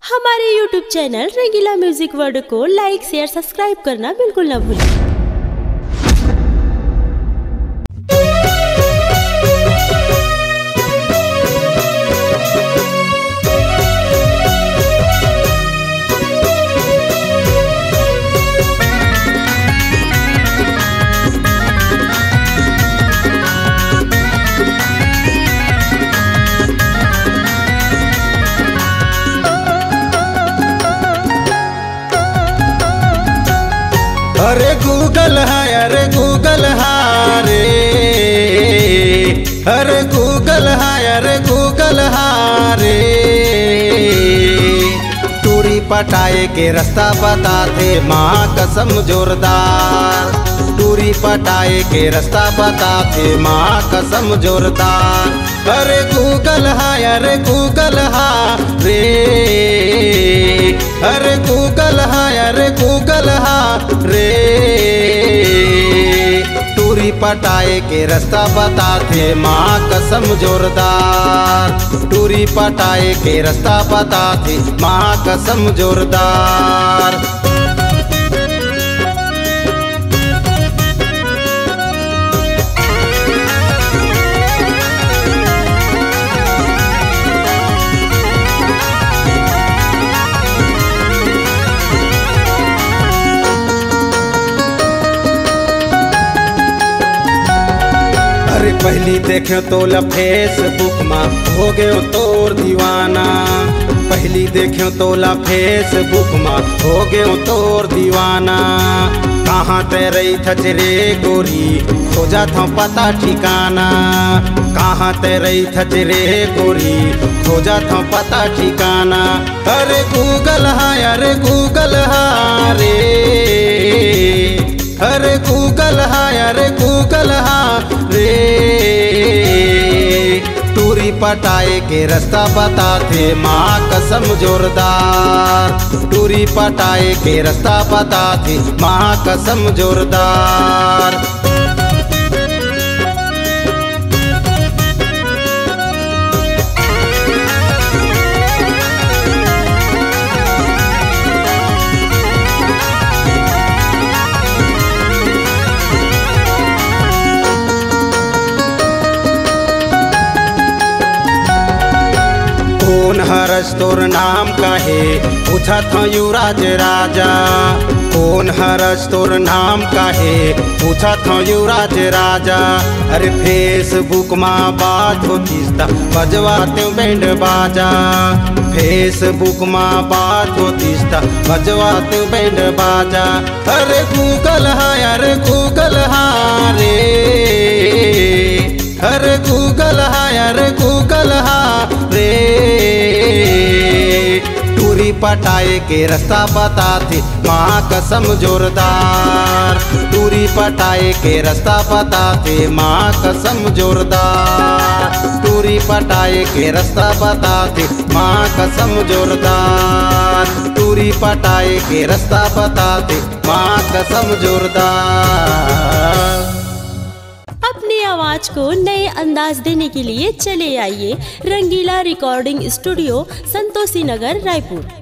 हमारे YouTube channel Rangeela Music World को like share subscribe करना बिल्कुल न भूलें। अरे गूगल है, अरे गूगल है रे, अरे गूगल है, अरे गूगल है रे। टूरी पटाए के रास्ता बताते माँ कसम जोरदार, टूरी पटाए के रास्ता बताते माँ कसम जोरदार। अरे गूगल है, अरे गूगल है रे, अरे गूगल है, अरे गूगल है रे। टूरी पटाए के रास्ता बताते माँ कसम जोरदार, टूरी पटाए के रास्ता बताते माँ कसम जोरदार। अरे पहली देखे तो फेसबुक में हो गए तोर दीवाना, पहली देखे तो फेसबुक में हो गए तोर दीवाना। कहाँ ते रही थच रे गोरी खोजा था पता ठिकाना, कहाँ ते रही थच रे गोरी खोजा था पता ठिकाना। अरे गूगल है, अरे गूगल है रे, अरे गूगल है, अरे गूगल है रे। टूरी पटाए के रास्ता बताते माँ कसम जोरदार, टूरी पटाए के रास्ता बताते माँ कसम जोरदार। कौन हरस तोर नाम काहे पूछा था युवराज राजा, कौन हरस तोर नाम काहे पूछा था युवराज राजा। अरे फेसबुक माँ बात होती बजवाते बैंड बाजा, फेसबुक माँ बात होती बजवाते बैंड बाजा। अरे गूगल है, अरे गूगल है रे, अरे गूगल है, अरे गूगल है रे। टूरी पटाए के रास्ता बताते माँ कसम जोरदार, टूरी पटाए के रास्ता बताते माँ कसम जोरदार, टूरी पटाए के रास्ता बताते माँ कसम जोरदार, टूरी पटाए के रास्ता बताते माँ कसम जोरदार। अपनी आवाज को नए अंदाज देने के लिए चले आइए रंगीला रिकॉर्डिंग स्टूडियो, संतोषी नगर, रायपुर।